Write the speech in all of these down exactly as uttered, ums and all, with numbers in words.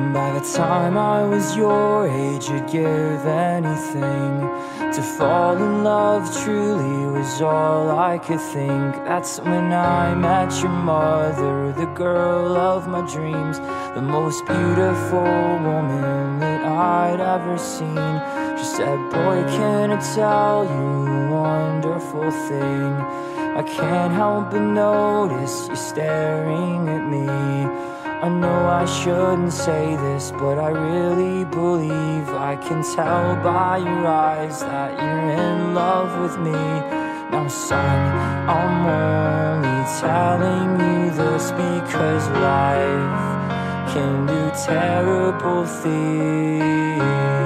By the time I was your age, I'd give anything to fall in love. Truly was all I could think. That's when I met your mother, the girl of my dreams, the most beautiful woman that I'd ever seen. She said, boy, can I tell you a wonderful thing? I can't help but notice you staring at me. I know I shouldn't say this, but I really believe I can tell by your eyes that you're in love with me. Now son, I'm only telling you this because life can do terrible things.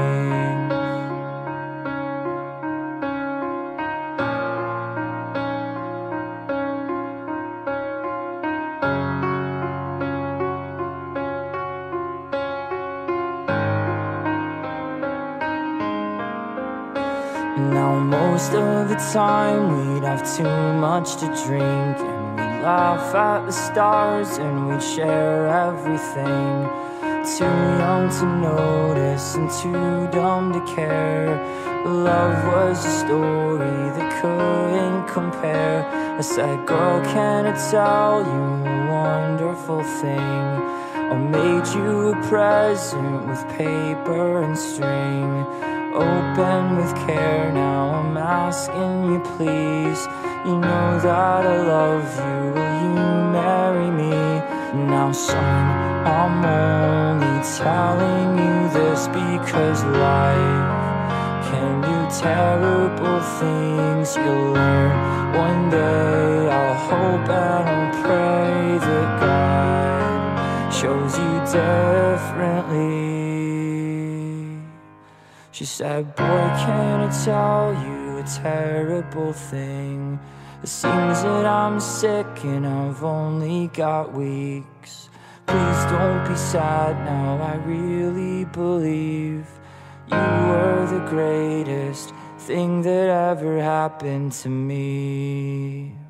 Now most of the time we'd have too much to drink, and we'd laugh at the stars and we'd share everything. Too young to notice and too dumb to care. Love was a story that couldn't compare. I said, girl, can I tell you a wonderful thing? I made you a present with paper and string, open with care. Now I'm asking you please, you know that I love you, will you marry me? Now son, I'm only telling you this because life can do terrible things. You'll learn one day, I'll hope and I'll pray that God shows you differently. She said, boy, can I tell you a terrible thing? It seems that I'm sick and I've only got weeks. Please don't be sad now, I really believe you were the greatest thing that ever happened to me.